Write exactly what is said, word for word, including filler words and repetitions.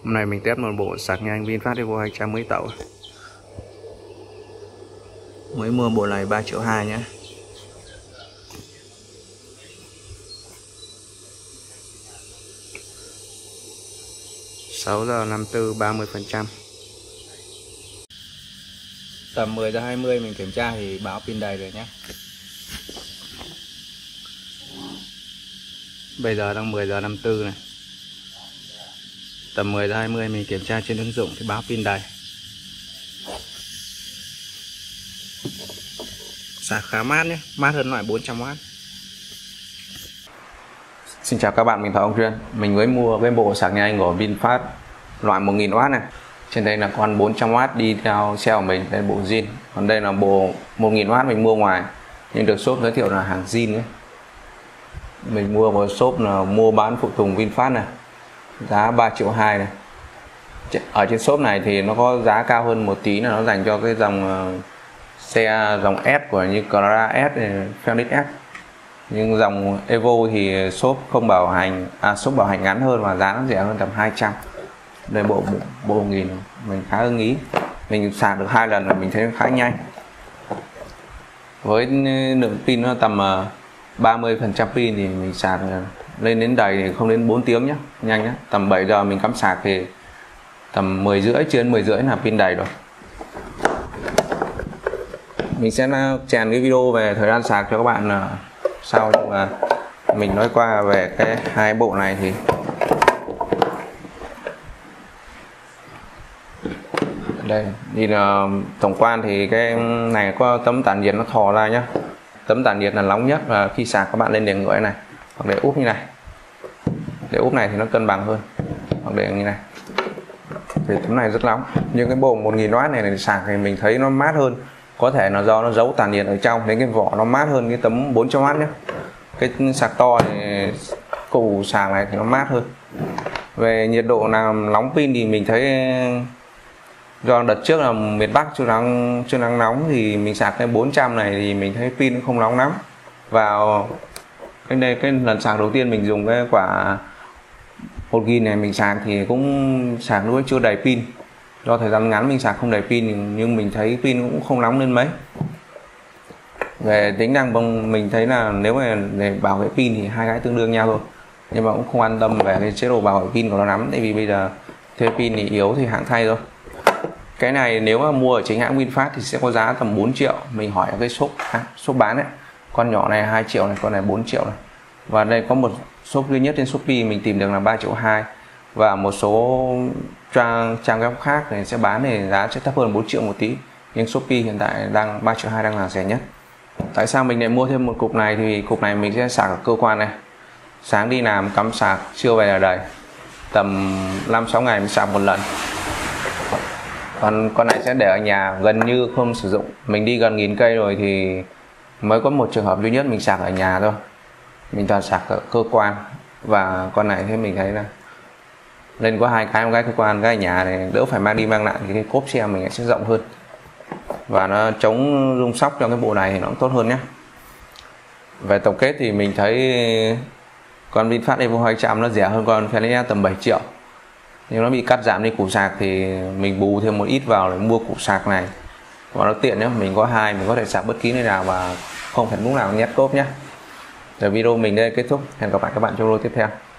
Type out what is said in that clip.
Hôm nay mình test một bộ sạc nhanh VinFast Evo hai trăm mới tậu. Mới mua bộ này ba triệu hai nhé. sáu giờ năm mươi tư, ba mươi phần trăm. Tầm mười giờ hai mươi mình kiểm tra thì báo pin đầy rồi nhé. Bây giờ đang mười giờ năm mươi tư này. Tầm mười giờ hai mươi mình kiểm tra trên ứng dụng thì báo pin đầy. Sạc khá mát nhé, mát hơn loại bốn trăm oát. Xin chào các bạn, mình là ông Duyên. Mình mới mua cái bộ sạc nhanh của VinFast loại một nghìn oát này. Trên đây là con bốn trăm oát đi theo xe của mình, đây là bộ zin. Còn đây là bộ một nghìn oát mình mua ngoài, nhưng được shop giới thiệu là hàng zin ấy. Mình mua vào shop là mua bán phụ tùng VinFast này, giá ba triệu hai này. Ở trên shop này thì nó có giá cao hơn một tí, là nó dành cho cái dòng uh, xe dòng S của như Clara S, Phoenix S. Nhưng dòng Evo thì shop không bảo hành, à shop bảo hành ngắn hơn và giá nó rẻ hơn tầm hai trăm. Đây bộ bộ, bộ nghìn mình khá ưng ý. Mình sạc được hai lần là mình thấy khá nhanh. Với lượng pin nó tầm uh, ba mươi phần trăm pin thì mình sạc lên đến đầy thì không đến bốn tiếng nhé, nhanh nhé. Tầm bảy giờ mình cắm sạc thì tầm mười rưỡi, trên mười rưỡi là pin đầy rồi. Mình sẽ chèn cái video về thời gian sạc cho các bạn sau, nhưng mà mình nói qua về cái hai bộ này thì đây thì là tổng quan thì cái này có tấm tản nhiệt nó thò ra nhá. Tấm tản nhiệt là nóng nhất, và khi sạc các bạn lên để ngưỡi này hoặc để úp như này, để úp này thì nó cân bằng hơn, hoặc để như này thì tấm này rất nóng. Nhưng cái bộ một nghìn oát này này sạc thì mình thấy nó mát hơn. Có thể là do nó giấu tản nhiệt ở trong nên cái vỏ nó mát hơn cái tấm bốn trăm oát nhé. Cái sạc to thì củ sạc này thì nó mát hơn. Về nhiệt độ làm nóng pin thì mình thấy do đợt trước là miền Bắc chưa nắng chưa nắng nóng thì mình sạc cái bốn trăm này thì mình thấy pin không nóng lắm. Vào cái đây cái lần sạc đầu tiên mình dùng cái quả một nghìn này mình sạc thì cũng sạc lúc chưa đầy pin. Do thời gian ngắn mình sạc không đầy pin nhưng mình thấy pin cũng không nóng lên mấy. Về tính năng bằng mình thấy là nếu mà để bảo vệ pin thì hai cái tương đương nhau thôi, nhưng mà cũng không an tâm về cái chế độ bảo vệ pin của nó lắm, tại vì bây giờ thuê pin thì yếu thì hãng thay thôi. Cái này nếu mà mua ở chính hãng VinFast thì sẽ có giá tầm bốn triệu. Mình hỏi ở cái shop à, shop bán ấy, con nhỏ này hai triệu này, con này bốn triệu này. Và đây có một shop duy nhất trên Shopee mình tìm được là ba triệu hai, và một số trang trang web khác thì sẽ bán thì giá sẽ thấp hơn bốn triệu một tí, nhưng Shopee hiện tại đang ba triệu hai đang là rẻ nhất. Tại sao mình lại mua thêm một cục này? Thì cục này mình sẽ sạc ở cơ quan này, sáng đi làm cắm sạc, trưa về là đầy, tầm năm sáu ngày mình sạc một lần. Còn con này sẽ để ở nhà gần như không sử dụng. Mình đi gần nghìn cây rồi thì mới có một trường hợp duy nhất mình sạc ở nhà thôi, mình toàn sạc ở cơ quan. Và con này thì mình thấy là lên có hai cái, một cái cơ quan, cái ở nhà này đỡ phải mang đi mang lại, thì cái cốp xe mình sẽ rộng hơn và nó chống rung sóc cho cái bộ này thì nó cũng tốt hơn nhé. Về tổng kết thì mình thấy con VinFast Evo hai trăm nó rẻ hơn con Phoenix tầm bảy triệu, nhưng nó bị cắt giảm đi củ sạc thì mình bù thêm một ít vào để mua củ sạc này, và nó tiện nhé. Mình có hai, mình có thể sạc bất kỳ nơi nào và không phải lúc nào nhét cốp nhé. Rồi video mình đây kết thúc, hẹn gặp lại các bạn trong video tiếp theo.